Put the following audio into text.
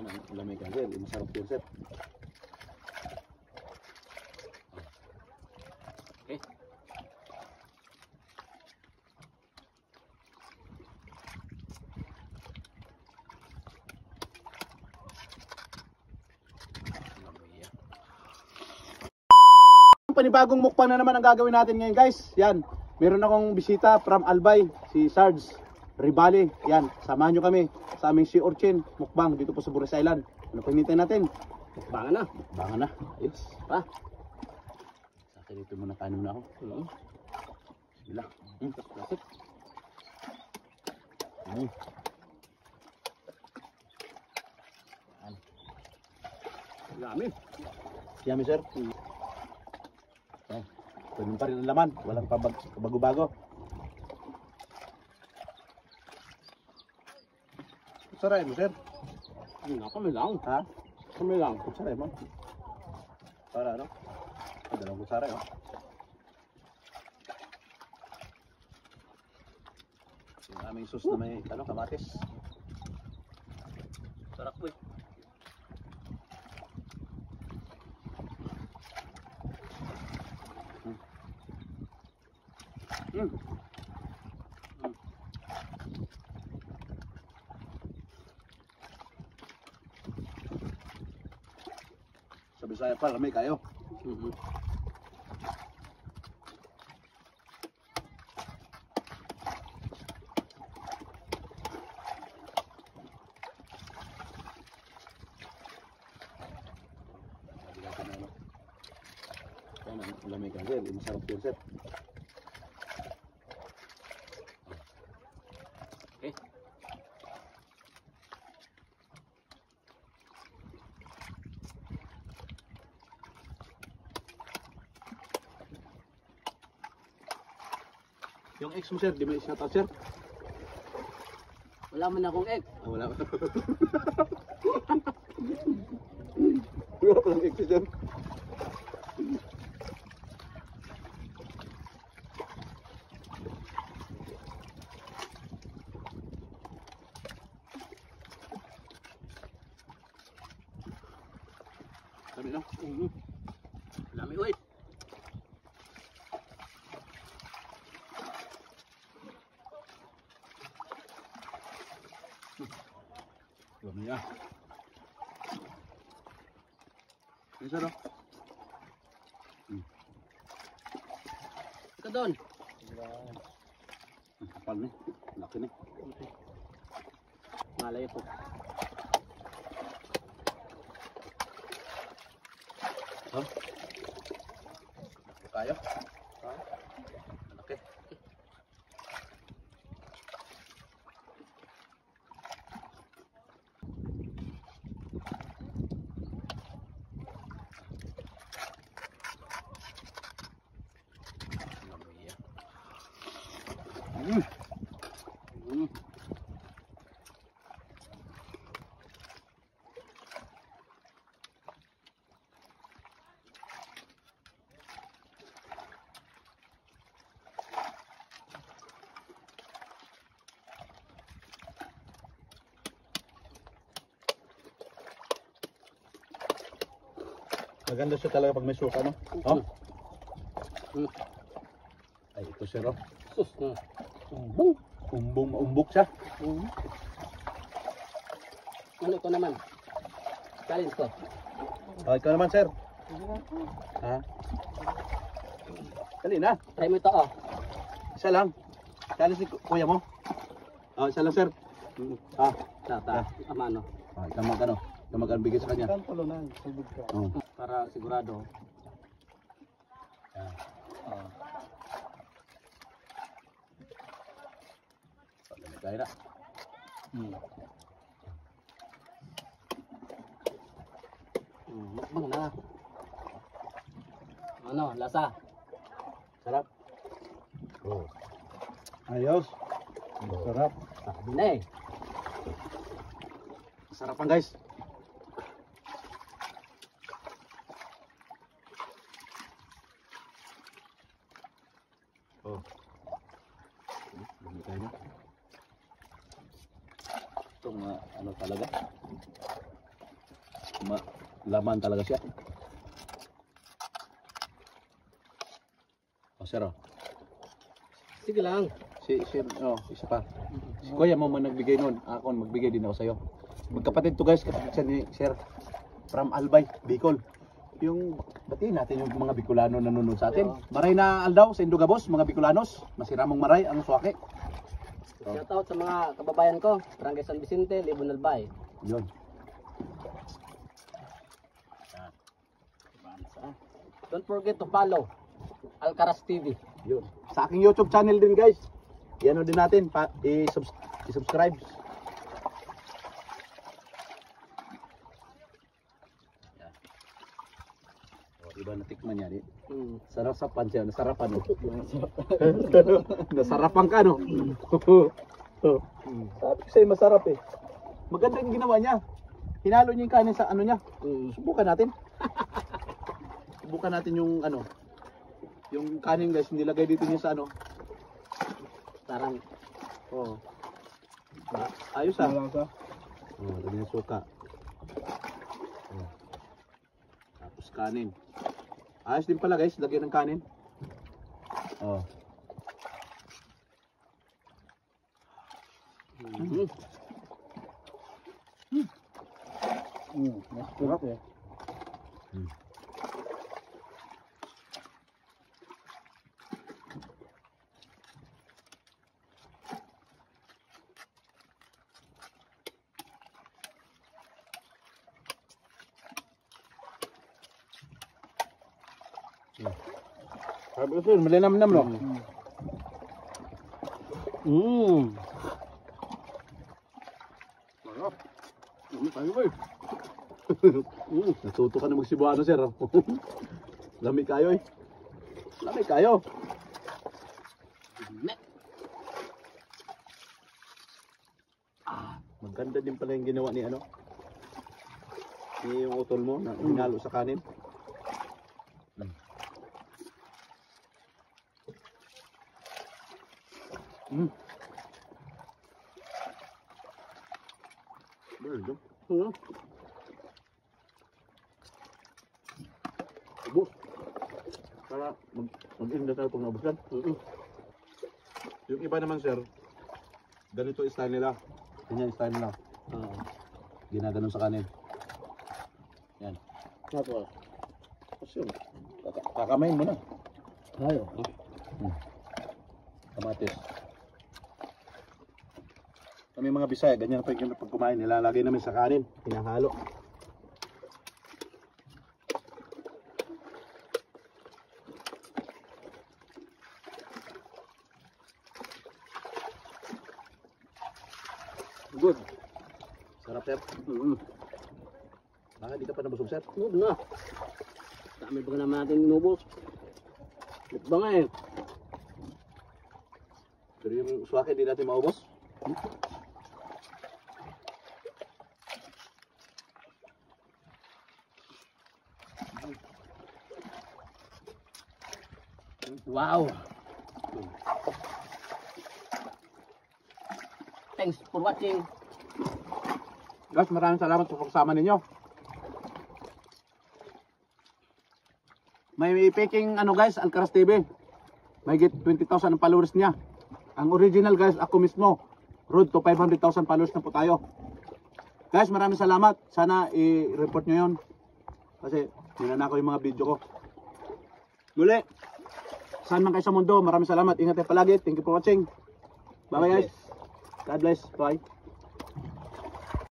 Yan ang lamig ka sir, masarap yun sir. Okay. Panibagong mukbang na naman ang gagawin natin ngayon guys. Yan, meron akong bisita from Albay, si Sarge Ribale. Yan, samahan nyo kami sa aming Sea Urchin mukbang dito po sa Buris Island. Ano pang hinintay natin? Mukbangan na. Mukbangan na. Ayos. Pa. Sa akin dito muna kanin na ako. Bismillah. Kasip. Yummy. Yummy sir. Ganun pa rin ang laman, walang bago-bago. Saray mo, sir? Hindi, kami lang. Ha? Kami lang. Saray mo. Para ano? Dalawang kutsara, oh. Yung aming sauce na may kamatis. Sarap po eh. Sa Bisaya pa, lamay kayo. Lamay ka sir, masarap yun sir. Okay. Yung ex mo sir, di mo i-shout out sir? Wala man akong egg. Ah, wala. Wala pa lang ex sir. Sabi no? Lami oy. Lami ya. Isa no? Ika doon. Kapal ni. Laki ni. Malay po. Huh? Kaya? Laki. Maganda siya talaga pag may suka, no? Oh? Ay, ito sir, oh. Sus. Umbong. Umbok siya. Ano ito naman? Challenge ko. Oh, ikaw naman, sir. Ha? Dali na. Try mo ito oh. Isa lang. Challenge si kuya mo. Oh, isa lang, sir. Ah, Tata. Ama ano. ah, ikaw mag-ano. Ikaw mag-bigay sa kanya. Oh. Para sigurado. Yan. Kaya na. Mukbang na. Ano, lasa? Sarap. Oh. Ayos. Sarap. Sabi na eh. Sarapan guys. Oh. Dami tayo. Itong ano talaga. Laman talaga siya. O sir, oh. Sige lang. Isa pa. Si Kuya mo man nagbigay nun. Ako magbigay din ako sa'yo. Magkapatid to guys, kapatid siya ni Sir from Albay, Bicol. Yung batiin natin yung mga Bicolano na nanonood sa atin. Maray na aldaw sa Indogabos, mga Bicolanos. Masiramong maray ang suwake. Shout out sa mga kababayan ko. Barangay San Vicente, Libon Albay. Yun. Don't forget to follow Alcaraz TV. Yun. Sa aking YouTube channel din guys. Yan din natin, i-subscribe. Iba natikman niya, di? Sarapan siya, nasarapan. Nasarapan ka, no? Sabi ko sa'yo, masarap eh. Maganda yung ginawa niya. Hinalo niya yung kanin sa ano niya. Subukan natin. Subukan natin yung ano. Yung kanin guys, nilagay dito niya sa ano. Sarang. Oh. Ayos ah. Oh, lagyan ng suka. Oh. Tapos kanin. Ayos din pala guys, lagyan ng kanin. Oh. Masarap eh. Sabi ko sir, malinamnam no? Sarap. Tayo ba eh. Natuto ka na magsibuano sir. Lami kayo eh. Lami kayo. Maganda din pala yung ginawa ni ano. Yung utol mo na hinalo sa kanin. Berdo. Ubus. Para mag-inda tayo pag naubos yan. Yung iba naman sir, ganito yung style nila. Ganyan yung style nila. Ginaganon sa kanin. Yan. Tapos yun. Kakamain mo na. Ayaw. Kamatis. Kami mga Bisaya, ganyan pa yung pag kumain, nilalagay namin sa kanin, pinahalo. Good. Sarap sir. Bakit di ka pa nabusog sir? Huwag na. Dami ba naman natin inubos? Huwag ba nga eh. Pero yung suwake di natin maubos? Wow. Thanks for watching. Guys, maraming salamat sa pagsama ninyo. May peking ano guys, Alcaraz TV. May get 20,000 ang followers niya. Ang original guys, ako mismo. Road to 500,000 followers na po tayo. Guys, maraming salamat. Sana i-report nyo yun. Kasi ninanako yung mga video ko. Muli, saan man kayo sa mundo, maraming salamat. Ingat kayo palagi. Thank you for watching. Bye bye guys. God bless. Bye.